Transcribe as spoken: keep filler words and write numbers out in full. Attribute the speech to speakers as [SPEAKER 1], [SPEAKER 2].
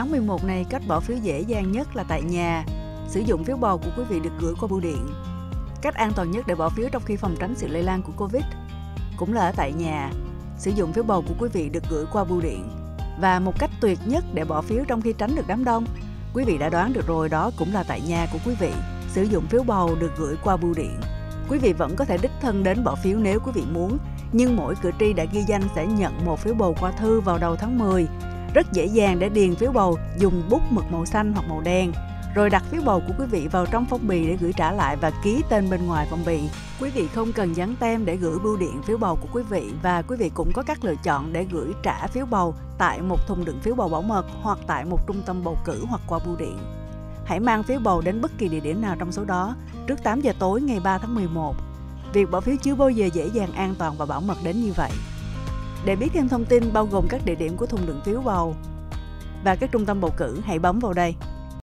[SPEAKER 1] Tháng mười một này, cách bỏ phiếu dễ dàng nhất là tại nhà. Sử dụng phiếu bầu của quý vị được gửi qua bưu điện. Cách an toàn nhất để bỏ phiếu trong khi phòng tránh sự lây lan của Covid cũng là ở tại nhà. Sử dụng phiếu bầu của quý vị được gửi qua bưu điện. Và một cách tuyệt nhất để bỏ phiếu trong khi tránh được đám đông, quý vị đã đoán được rồi, đó cũng là tại nhà của quý vị. Sử dụng phiếu bầu được gửi qua bưu điện. Quý vị vẫn có thể đích thân đến bỏ phiếu nếu quý vị muốn, nhưng mỗi cử tri đã ghi danh sẽ nhận một phiếu bầu qua thư vào đầu tháng mười. Rất dễ dàng để điền phiếu bầu dùng bút mực màu xanh hoặc màu đen, rồi đặt phiếu bầu của quý vị vào trong phong bì để gửi trả lại và ký tên bên ngoài phong bì. Quý vị không cần dán tem để gửi bưu điện phiếu bầu của quý vị, và quý vị cũng có các lựa chọn để gửi trả phiếu bầu tại một thùng đựng phiếu bầu bảo mật hoặc tại một trung tâm bầu cử hoặc qua bưu điện. Hãy mang phiếu bầu đến bất kỳ địa điểm nào trong số đó trước tám giờ tối ngày ba tháng mười một. Việc bỏ phiếu chưa bao giờ dễ dàng, an toàn và bảo mật đến như vậy. Để biết thêm thông tin bao gồm các địa điểm của thùng đựng phiếu bầu và các trung tâm bầu cử, hãy bấm vào đây.